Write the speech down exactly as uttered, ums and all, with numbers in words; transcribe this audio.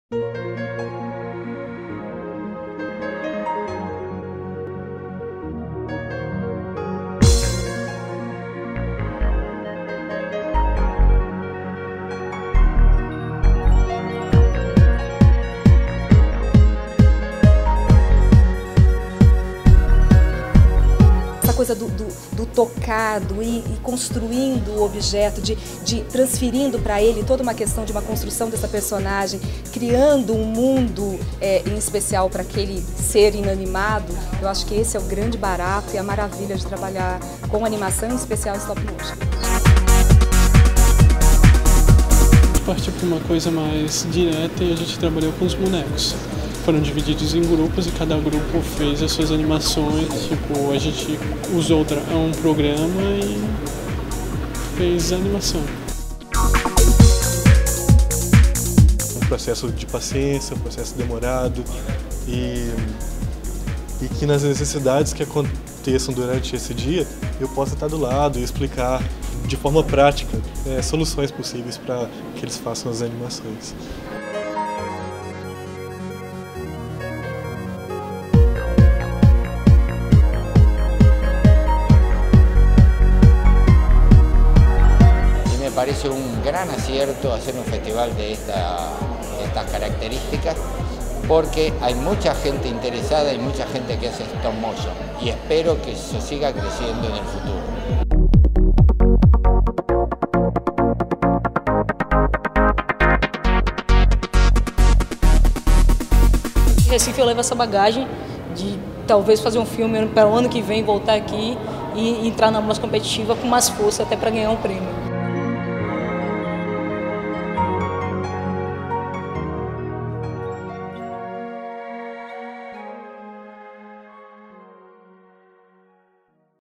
Coisa do, do, do tocado e, e construindo o objeto, de, de transferindo para ele toda uma questão de uma construção dessa personagem, criando um mundo é, em especial para aquele ser inanimado. Eu acho que esse é o grande barato e a maravilha de trabalhar com animação, em especial em stop motion. Partiu para uma coisa mais direta e a gente trabalhou com os bonecos. Foram divididos em grupos e cada grupo fez as suas animações. Tipo, a gente usou um programa e fez a animação. Um processo de paciência, um processo demorado e, e que nas necessidades que aconteçam durante esse dia eu possa estar do lado e explicar de forma prática é, soluções possíveis para que eles façam as animações. Me parece un gran acierto hacer un festival de, esta, de estas características porque hay mucha gente interesada y mucha gente que hace stop motion y espero que eso siga creciendo en el futuro. Em Recife eu levo essa bagagem de talvez fazer um filme para o ano que vem voltar aqui e entrar na música competitiva com mais força até para ganhar um prêmio.